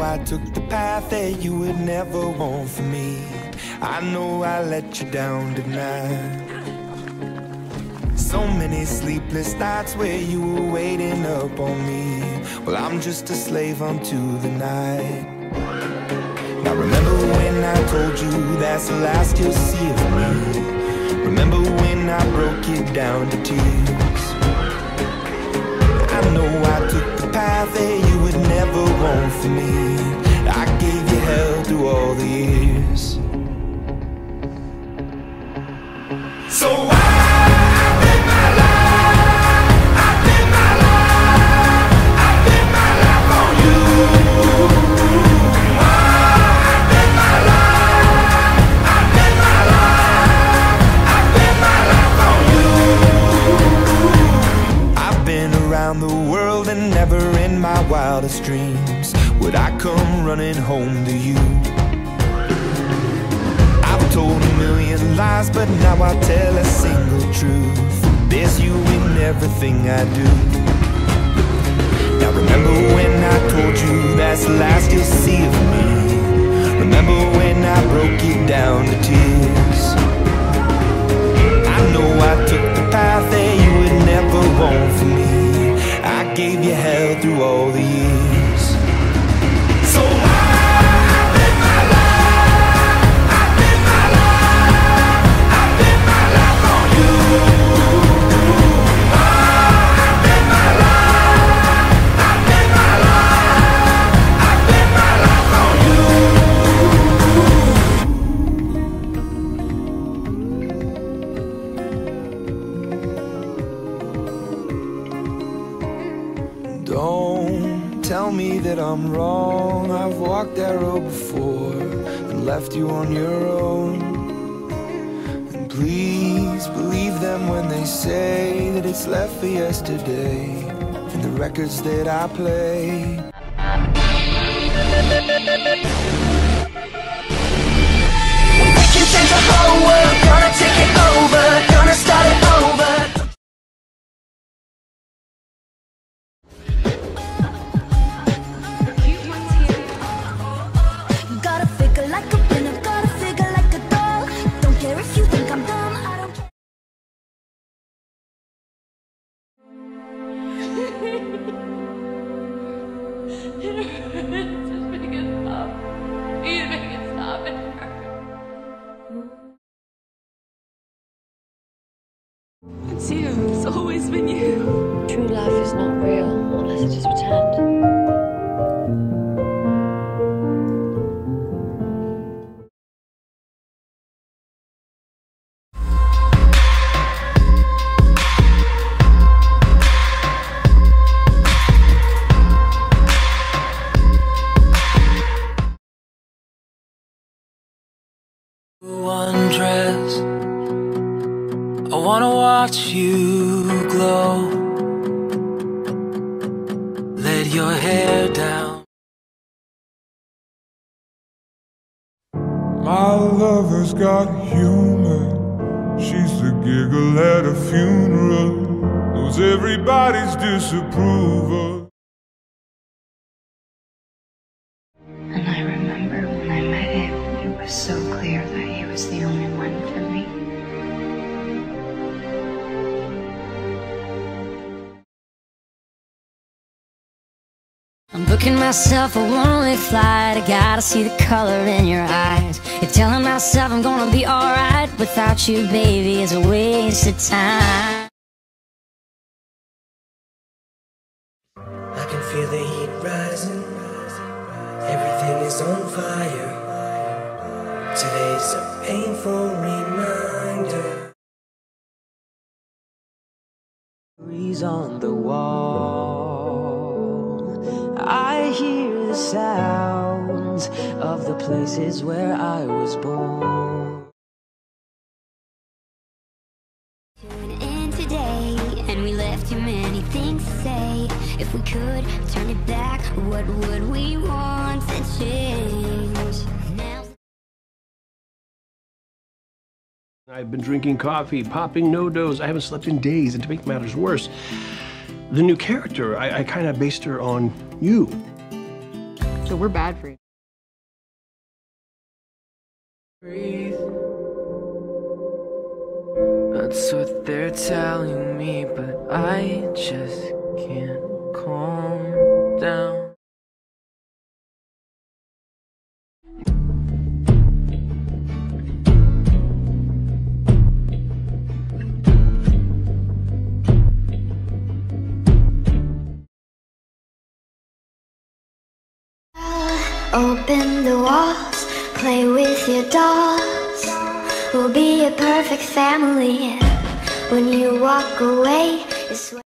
I took the path that you would never want for me. I know I let you down tonight. So many sleepless nights where you were waiting up on me. Well, I'm just a slave unto the night. Now remember when I told you that's the last you'll see of me. Remember when I broke you down to tears. I know I took the path that you would never want for me. I gave you hell through all the years. So I bet my life, I bet my life, I bet my life on you. I bet my life, I bet my life, I bet my life on you. I've been around the world and never in my wildest dreams would I come running home to you. I've told a million lies, but now I tell a single truth. There's you in everything I do. Now remember when I told you that's the last you'll see of me. Remember when I broke you down to tears. I know I took the path that you would never want for me. I gave you hell through all the years. So I bet my life, I bet my life, I bet my life on you. I bet my life, I bet my life, I bet my life on you. Don't tell me that I'm wrong. I've walked that road before and left you on your own. And please believe them when they say that it's left for yesterday and the records that I play. We can change the whole world, gonna take it over, gonna start it over. It's you. It's always been you. True life is not real unless it is pretend. Undress, I wanna watch you glow. Let your hair down. My lover's got humor. She's the giggle at a funeral. Knows everybody's disapproval. And I remember when I met him, it was so clear that he was the only one for me. I'm booking myself a one-way flight. I gotta see the color in your eyes. You're telling myself I'm gonna be alright. Without you, baby, it's a waste of time. I can feel the heat rising. Everything is on fire. Today's a painful reminder. Breeze on the wall. I hear the sounds of the places where I was born. Tune in today, and we left too many things to say. If we could turn it back, what would we want to change? Now I've been drinking coffee, popping no-dos. I haven't slept in days, and to make matters worse, the new character, I kind of based her on you. So we're bad for you. Breathe. That's what they're telling me, but I just can't calm down. Open the walls, play with your dolls. We'll be a perfect family. When you walk away, it's